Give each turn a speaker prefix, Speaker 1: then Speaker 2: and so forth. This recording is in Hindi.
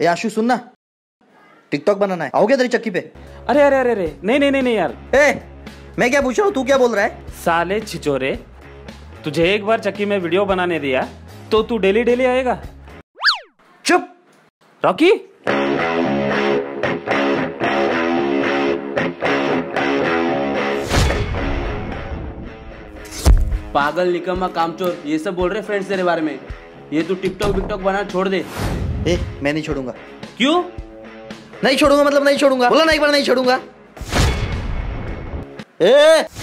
Speaker 1: ए आशु सुनना, टिकटॉक बनाना है, आओगे तेरी चक्की पे?
Speaker 2: अरे अरे अरे अरे नहीं नहीं नहीं नहीं यार।
Speaker 1: मैं क्या पूछ रहा हूँ, तू क्या बोल रहा है?
Speaker 2: साले छिचोरे, तुझे एक बार चक्की में वीडियो बनाने दिया तो तू डेली डेली आएगा?
Speaker 1: चुप
Speaker 2: रॉकी।
Speaker 3: पागल निकम्मा कामचोर, ये सब बोल रहे फ्रेंड्स तेरे बारे में। ये तू टिकटॉक विकटॉक बना छोड़ दे।
Speaker 1: मैं नहीं छोड़ूंगा।
Speaker 3: क्यों
Speaker 1: नहीं छोड़ूंगा मतलब नहीं छोड़ूंगा, बोला ना एक बार नहीं छोड़ूंगा।